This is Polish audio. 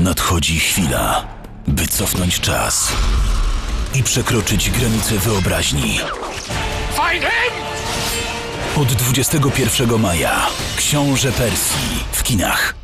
Nadchodzi chwila, by cofnąć czas i przekroczyć granice wyobraźni. Find him! Od 21 maja Książę Persji w kinach.